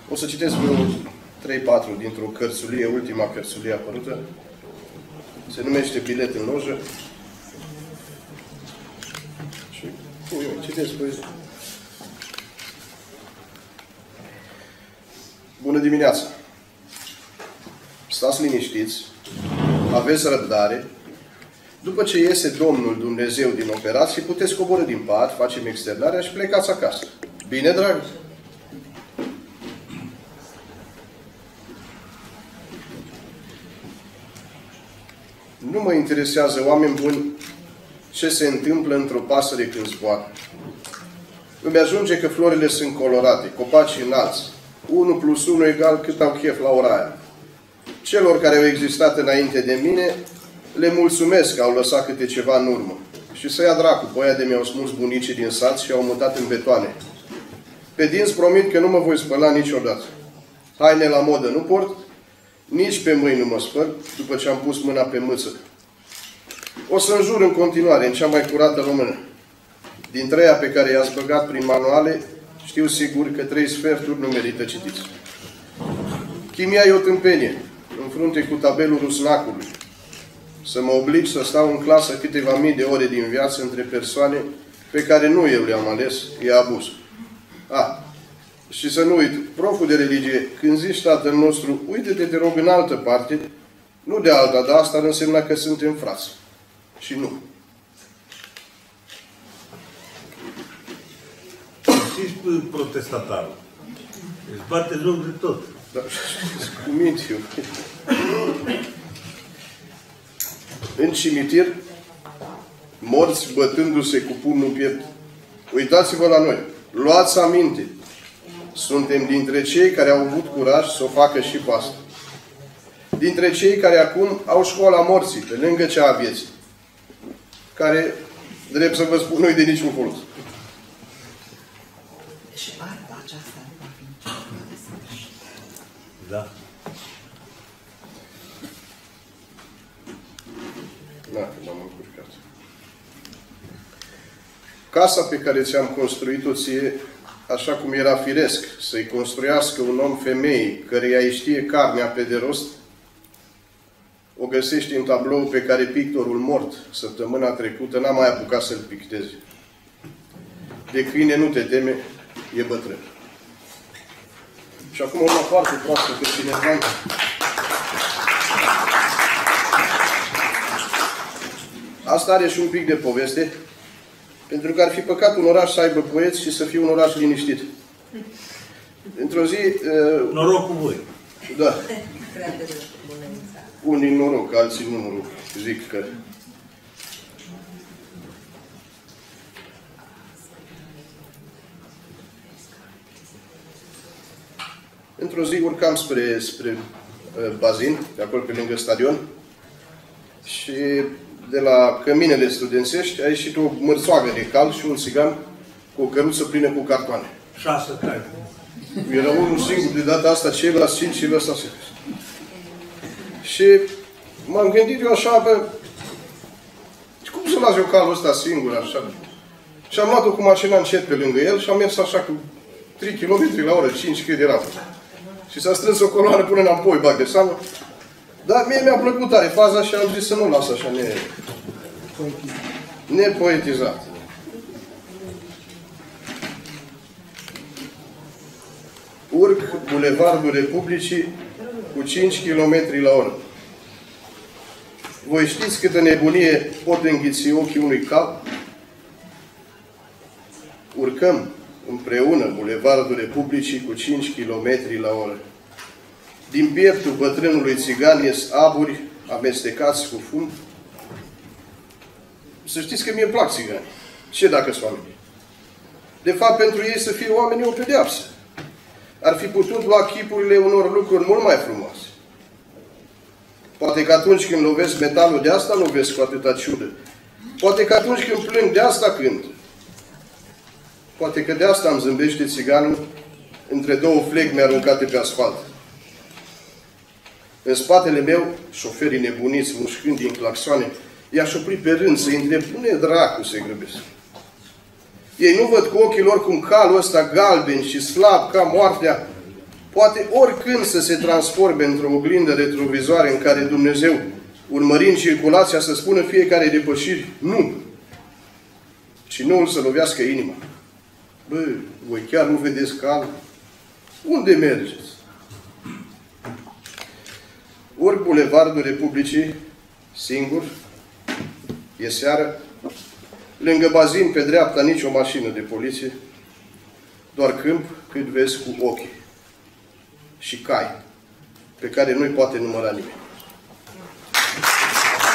O să citesc vreo 3-4 dintr-o cărțulie, ultima cărțulie apărută. Se numește Bilet în lojă. Și eu citesc poezia. Bună dimineața! Stați liniștiți, aveți răbdare. După ce iese Domnul Dumnezeu din operație, puteți coborî din pat, facem externarea și plecați acasă. Bine, dragă? Nu mă interesează, oameni buni, ce se întâmplă într-o pasăre când zboară. Îmi ajunge că florile sunt colorate, copacii înalți. 1 plus 1 egal cât au chef la ora aia. Celor care au existat înainte de mine, le mulțumesc că au lăsat câte ceva în urmă. Și să ia dracu, pe aia de mi-au smuls bunicii din sat și au mutat în betoane. Pe dinți promit că nu mă voi spăla niciodată. Haine la modă nu port, nici pe mâini nu mă spăl, după ce am pus mâna pe mâță. O să înjur în continuare, în cea mai curată română. Din treia pe care i-ați băgat prin manuale, știu sigur că 3 sferturi nu merită citiți. Chimia e o tâmpenie, în frunte cu tabelul rusnacului. Să mă oblig să stau în clasă câteva mii de ore din viață între persoane pe care nu eu le-am ales, e abuz. Și să nu uit, proful de religie, când zici Tatăl nostru, uite-te, te rog, în altă parte, nu de alta, dar asta ar însemna că suntem frați. Și nu. Și protestatarul. Îți bate joc de tot. Da, cu mint eu. În cimitir, morți bătându-se cu pumnul în piept. Uitați-vă la noi. Luați aminte. Suntem dintre cei care au avut curaj să o facă și pe asta. Dintre cei care acum au școala morții, pe lângă cea a vieții. Care, drept să vă spun, nu-i de niciun folos. Și arta aceasta nu va fi niciodată. Da. Da, m-am încurcat. Casa pe care ți-am construit-o ție, așa cum era firesc să-i construiască un om femeii, căreia îi știe carnea pe de rost, o găsești în tablou pe care pictorul mort săptămâna trecută n-a mai apucat să-l picteze. De câine nu te teme, e bătrân. Și acum una foarte proastă pe cineva. Asta are și un pic de poveste, pentru că ar fi păcat un oraș să aibă poeți și să fie un oraș liniștit. Într-o zi... Noroc cu voi. Da. Unii noroc, alții nu noroc. Zic că... Într-o zi urcam spre bazin, de acolo pe lângă stadion, și de la căminele studențești a ieșit o mărțoagă de cal și un țigan cu o căruță plină cu cartoane. 6 cai. Era unul singur de data asta, ceilalți 5 și ăsta 6. Și m-am gândit eu așa, bă, cum să las eu calul ăsta singur, așa? Și am luat-o cu mașina încet pe lângă el și am mers așa cu 3 km la oră, 5 km de rapă. Și s-a strâns o coloană până înapoi, bag de seamă. Dar mie mi-a plăcut tare faza și am zis să nu las așa nepoetizat. Urc Bulevardul Republicii cu 5 km la oră. Voi știți câtă nebunie pot înghiți ochii unui cal? Urcăm împreună Bulevardul Republicii cu 5 km la oră. Din pieptul bătrânului țigan ies aburi amestecați cu fum. Să știți că mie îmi plac țigani. Ce dacă sunt oameni? De fapt, pentru ei să fie oameni e o pedeapsă. Ar fi putut lua chipurile unor lucruri mult mai frumoase. Poate că atunci când lovesc metalul de asta, nu vezi cu atâta ciudă. Poate că atunci când plâng de asta, cânt. Poate că de asta îmi zâmbește țiganul între două flegme aruncate pe asfalt. În spatele meu, șoferii nebuniți, mușcând din claxoane, i-aș opri pe rând să-i întreb, unde dracu se grăbesc? Ei nu văd cu ochii lor cum calul ăsta galben și slab ca moartea poate oricând să se transforme într-o oglindă retrovizoare în care Dumnezeu, urmărind circulația, să spună fiecare depășiri, nu. Și nu să lovească inima. Bă, voi chiar nu vedeți calul? Unde mergeți? Ori Bulevardul Republicii, singur, e seară, lângă bazin pe dreapta nici o mașină de poliție, doar câmp cât vezi cu ochii. Și cai, pe care nu-i poate număra nimeni.